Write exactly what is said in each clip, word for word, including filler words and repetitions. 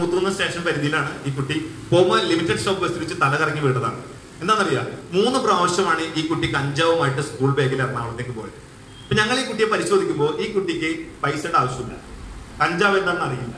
മുത്തൂന്ന station പരിധിയിലാണ് ഈ കുട്ടി പോകുമ്പോൾ ലിമിറ്റഡ് സ്റ്റോപ്പ് ബസ് വെച്ച് തലകറങ്ങി വീണതാണ്. എന്താണെന്നറിയാം, മൂന്ന് പ്രാവശ്യമാണ് ഈ കുട്ടി കഞ്ചാവുമായിട്ട് സ്കൂൾ ബാഗിൽ എറണാകുളത്തേക്ക് പോയത്. അപ്പൊ ഞങ്ങൾ ഈ കുട്ടിയെ പരിശോധിക്കുമ്പോൾ ഈ കുട്ടിക്ക് പൈസയുടെ ആവശ്യമില്ല, കഞ്ചാവ് എന്താണെന്ന് അറിയില്ല.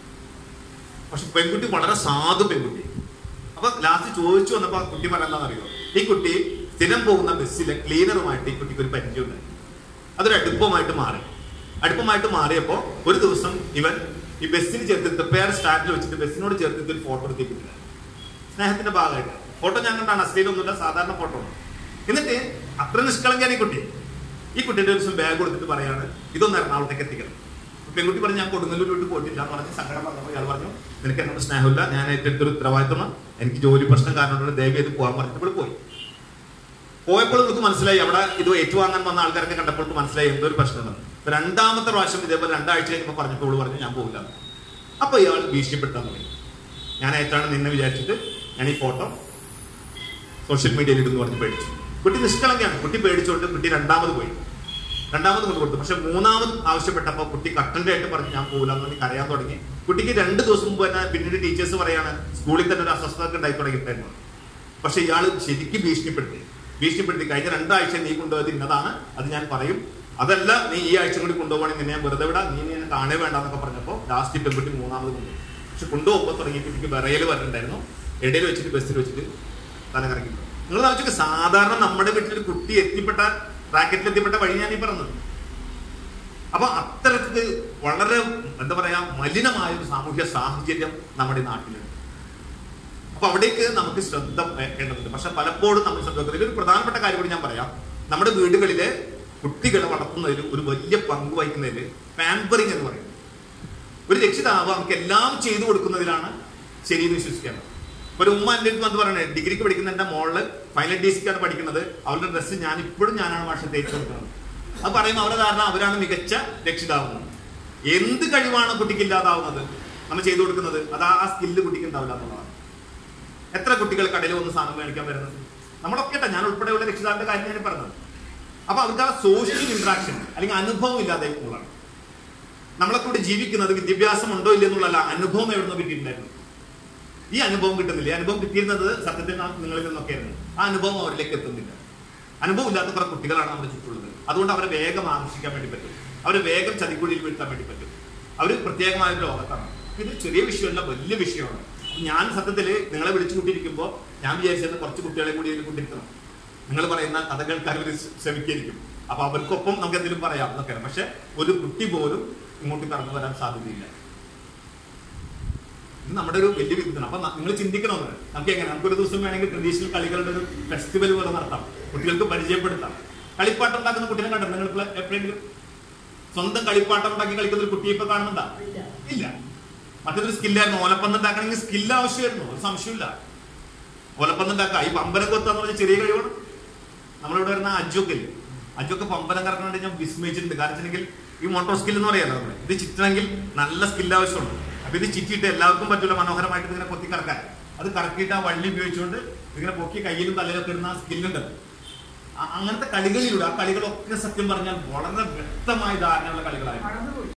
പക്ഷെ പെൺകുട്ടി വളരെ സാധു പെൺകുട്ടി. അപ്പൊ ലാസ്റ്റ് ചോദിച്ചു വന്നപ്പോ ആ കുട്ടി പറയാൻ അറിയോ, ഈ കുട്ടി സ്ഥിരം പോകുന്ന ബസ്സിലെ ക്ലീനറുമായിട്ട് ഈ കുട്ടിക്ക് ഒരു പരിചയമുണ്ടായി. അതൊരു അടുപ്പമായിട്ട് മാറി. അടുപ്പമായിട്ട് മാറിയപ്പോ ഒരു ദിവസം ഇവൻ ഈ ബസ്സിന് ചേർത്തിട്ട് പേർ സ്റ്റാൻഡിൽ വെച്ചിട്ട് ബസ്സിനോട് ചേർത്തിട്ട് ഒരു ഫോട്ടോ എടുത്തിട്ടില്ല. സ്നേഹത്തിന്റെ ഭാഗമായിട്ട് ഫോട്ടോ ഞാൻ കണ്ടാണ്, അശ്ലീലൊന്നുമില്ല, സാധാരണ ഫോട്ടോ ആണ്. എന്നിട്ട് അത്ര നിഷ്കളങ്കയാണ് ഈ കുട്ടി. ഈ കുട്ടിയുടെ ഒരു ദിവസം ബാഗ് കൊടുത്തിട്ട് പറയാണ് ഇതൊന്ന് എറണാകുളത്തേക്ക് എത്തിക്കണം. പെൺകുട്ടി പറഞ്ഞു ഞാൻ കൊടുങ്ങല്ലൂർ വിട്ട് പോയിട്ടില്ല എന്ന് പറഞ്ഞ് സങ്കടം പറഞ്ഞപ്പോൾ ഇയാൾ പറഞ്ഞു നിനക്ക് എന്നോട് സ്നേഹമില്ല, ഞാൻ ഏറ്റെടുത്തൊരു ഉത്തരവാദിത്തമാണ്, എനിക്ക് ജോലി പ്രശ്നം കാരണം ദയവ് ചെയ്ത് പോകാൻ പറഞ്ഞപ്പോൾ പോയി. പോയപ്പോൾ നമുക്ക് മനസ്സിലായി അവിടെ ഇത് ഏറ്റുവാങ്ങാൻ വന്ന ആൾക്കാരൊക്കെ കണ്ടപ്പോൾ മനസ്സിലായി എന്തോ ഒരു പ്രശ്നമുണ്ട്. രണ്ടാമത്തെ പ്രാവശ്യം ഇതേപോലെ രണ്ടാഴ്ച കഴിയുമ്പോൾ പറഞ്ഞപ്പോൾ പറഞ്ഞു ഞാൻ പോകില്ല. അപ്പൊ ഇയാൾ ഭീഷണിപ്പെടുത്താൻ തുടങ്ങി. ഞാൻ ഏറ്റാണ് നിന്നെ വിചാരിച്ചിട്ട് ഞാൻ ഈ ഫോട്ടോ സോഷ്യൽ മീഡിയയിൽ ഇടുന്നു പറഞ്ഞ് പേടിച്ചു. കുട്ടി നിഷ്കളങ്കയാണ്. കുട്ടി പേടിച്ചുകൊണ്ട് കുട്ടി രണ്ടാമത് പോയി, രണ്ടാമത് കൊണ്ട് കൊടുത്തു. പക്ഷെ മൂന്നാമത് ആവശ്യപ്പെട്ടപ്പോൾ കുട്ടി കട്ടന്റെ ആയിട്ട് പറഞ്ഞു ഞാൻ പോകില്ല എന്ന് പറഞ്ഞ് കരയാൻ തുടങ്ങി. കുട്ടിക്ക് രണ്ട് ദിവസം മുമ്പ് തന്നെ പിന്നീട് ടീച്ചേഴ്സ് പറയാണ് സ്കൂളിൽ തന്നെ ഒരു അസ്വസ്ഥത ഉണ്ടായി തുടങ്ങിയിട്ടായിരുന്നു. പക്ഷെ ഇയാൾ ശരിക്കും ഭീഷണിപ്പെടുത്തി ഭീഷണിപ്പെടുത്തി കഴിഞ്ഞ രണ്ടാഴ്ച നീ കൊണ്ടുപോയത് ഇന്നതാണ്, അത് ഞാൻ പറയും, അതല്ല നീ ഈ ആഴ്ച കൂടി കൊണ്ടുപോകണമെങ്കിൽ നിന്നെ ഞാൻ വെറുതെ വിടാം, നീ എന്നെ കാണേ വേണ്ടെന്നൊക്കെ പറഞ്ഞപ്പോൾ ലാസ്റ്റ് പെൺകുട്ടി മൂന്നാമത് കൊണ്ടുപോയി. പക്ഷെ കൊണ്ടുപോകുമ്പോൾ തുടങ്ങിയിട്ട് എനിക്ക് വിറയൽ പറഞ്ഞിട്ടുണ്ടായിരുന്നു. ഇടയിൽ വെച്ചിട്ട് ബസ്സിൽ വെച്ചിട്ട് തല കറങ്ങി. നിങ്ങൾ ആലോചിക്കുക, സാധാരണ നമ്മുടെ വീട്ടിലൊരു കുട്ടി എത്തിപ്പെട്ട റാക്കറ്റിൽ എത്തിപ്പെട്ട വഴി ഞാൻ ഈ പറഞ്ഞത്. അപ്പൊ അത്തരത്തിൽ വളരെ എന്താ പറയാ മലിനമായ ഒരു സാമൂഹ്യ സാഹചര്യം നമ്മുടെ നാട്ടിലുണ്ട്. അപ്പൊ അവിടേക്ക് നമുക്ക് ശ്രദ്ധ വേണ്ടതുണ്ട്. പക്ഷെ പലപ്പോഴും നമ്മൾ ശ്രദ്ധ വെക്കുന്നത് ഒരു പ്രധാനപ്പെട്ട കാര്യം കൂടി ഞാൻ പറയാം. നമ്മുടെ വീടുകളിലെ കുട്ടികളെ വളർത്തുന്നതിൽ ഒരു വലിയ പങ്ക് വഹിക്കുന്നതിൽ പാമ്പറിങ് എന്ന് പറയുന്നത്. ഒരു രക്ഷിതാവ് നമുക്ക് എല്ലാം ചെയ്തു കൊടുക്കുന്നതിലാണ് ശരിയെന്ന് വിശ്വസിക്കാറ്. ഒരു ഉമ്മ എൻ്റെ അടുത്ത് വന്ന് പറയണേ, ഡിഗ്രിക്ക് പഠിക്കുന്ന എൻ്റെ മോളില് ഫൈനൽ ഡി സിക്കാണ് പഠിക്കുന്നത്, അവരുടെ ഡ്രസ്സ് ഞാൻ ഇപ്പോഴും ഞാനാണ് മാഷെ തേച്ച് കൊടുക്കുന്നത്. അത് പറയുമ്പോൾ അവരുടെ കാരണം അവരാണ് മികച്ച രക്ഷിതാവ്. എന്ത് കഴിവാണ് കുട്ടിക്ക് ഇല്ലാതാവുന്നത് നമ്മൾ ചെയ്തു കൊടുക്കുന്നത്, അത് ആ സ്കില്ല് കുട്ടിക്ക് ഉണ്ടാവില്ല എന്നുള്ളതാണ്. എത്ര കുട്ടികൾ കടയിൽ വന്ന് സാധനം മേടിക്കാൻ വരുന്നത് നമ്മളൊക്കെ കേട്ടോ, ഞാൻ ഉൾപ്പെടെയുള്ള രക്ഷിതാവിന്റെ കാര്യം ഞാൻ പറഞ്ഞത്. അപ്പൊ അവർക്ക് ആ സോഷ്യൽ ഇന്ററാക്ഷൻ അല്ലെങ്കിൽ അനുഭവം ഇല്ലാതെ എന്നുള്ളതാണ്. നമ്മളൊക്കെ ഇവിടെ ജീവിക്കുന്നത് വിദ്യാഭ്യാസം ഉണ്ടോ ഇല്ലെന്നുള്ളതല്ല, അനുഭവം എവിടുന്ന് കിട്ടിയിട്ടുണ്ടായിരുന്നു. ഈ അനുഭവം കിട്ടുന്നില്ല. ഈ അനുഭവം കിട്ടിയിരുന്നത് സത്യത്തിൽ നിങ്ങളിൽ നിന്നൊക്കെ ആയിരുന്നു. ആ അനുഭവം അവരിലേക്ക് എത്തുന്നില്ല. അനുഭവം ഇല്ലാത്ത കുറെ കുട്ടികളാണ് നമ്മുടെ ചുറ്റുള്ളത്. അതുകൊണ്ട് അവരെ വേഗം ആകർഷിക്കാൻ വേണ്ടി പറ്റും, അവരെ വേഗം ചതിക്കുഴിയിൽ വീഴ്ത്താൻ വേണ്ടി പറ്റും. അവർ പ്രത്യേകമായ ഒരു ലോകത്താണ്. ഇത് ചെറിയ വിഷയമല്ല, വലിയ വിഷയമാണ്. ഞാൻ സത്യത്തില് നിങ്ങളെ വിളിച്ചു കൂട്ടിയിരിക്കുമ്പോൾ ഞാൻ വിചാരിച്ചത് കുറച്ച് കുട്ടികളെ കൂടി ഇതിൽ കൊണ്ടിരിക്കണം. നിങ്ങൾ പറയുന്ന കഥ കേൾക്കാൻ അവർ ശ്രമിക്കായിരിക്കും. അപ്പൊ അവർക്കൊപ്പം നമുക്ക് എന്തെങ്കിലും പറയാം എന്നൊക്കെ. പക്ഷെ ഒരു കുട്ടി പോലും ഇങ്ങോട്ട് കടന്നു വരാൻ സാധ്യതയില്ല. ഇത് നമ്മുടെ ഒരു വലിയ വിധമാണ്. അപ്പൊ നിങ്ങൾ ചിന്തിക്കണമെന്ന് നമുക്ക് എങ്ങനെ നമുക്കൊരു ദിവസം വേണമെങ്കിൽ ട്രഡീഷണൽ കളികളുടെ ഒരു ഫെസ്റ്റിവൽ പോലെ നടത്താം, കുട്ടികൾക്ക് പരിചയപ്പെടുത്താം. കളിപ്പാട്ടം ഉണ്ടാക്കുന്ന കുട്ടികളെ കണ്ടോ നിങ്ങൾ എപ്പോഴെങ്കിലും? സ്വന്തം കളിപ്പാട്ടം ഉണ്ടാക്കി കളിക്കുന്ന ഒരു കുട്ടിയെ ഇപ്പൊ കാണുന്നുണ്ടാ? ഇല്ല. മറ്റൊരു സ്കില്ലായിരുന്നു. ഓലപ്പന്ത് ഉണ്ടാക്കണമെങ്കിൽ സ്കില്ല് ആവശ്യമായിരുന്നു, ഒരു സംശയമില്ല. ഓലപ്പന്ത് ഉണ്ടാക്കുക, ഈ പമ്പരം കൊത്താന്ന് പറഞ്ഞ ചെറിയ കഴിവാണ്. നമ്മളിവിടെ വരുന്ന അജൊക്കെ ഇല്ലേ, അജൊക്കെ പമ്പരം കറക്കാൻ വേണ്ടി ഞാൻ വിസ്മയിച്ചിട്ടുണ്ട്. കാരണം വെച്ചിട്ടുണ്ടെങ്കിൽ ഈ മോട്ടോർ സ്കിൽ എന്ന് പറയാലോ നമ്മള്, ഇത് ചിറ്റണമെങ്കിൽ നല്ല സ്കില്ല് ആവശ്യമുണ്ട്. അപ്പൊ ഇത് ചിറ്റിയിട്ട് എല്ലാവർക്കും പറ്റില്ല മനോഹരമായിട്ട് ഇങ്ങനെ കൊത്തി കറക്കാൻ. അത് കറക്കിയിട്ട് ആ വള്ളി ഉപയോഗിച്ചുകൊണ്ട് ഇങ്ങനെ പൊക്കി കയ്യിലും തലയിലൊക്കെ ഇടുന്ന ആ സ്കില്ലുണ്ട്. അങ്ങനത്തെ കളികളിലൂടെ ആ കളികളൊക്കെ സത്യം പറഞ്ഞാൽ വളരെ വ്യക്തമായ ധാരണയുള്ള കളികളായിരുന്നു.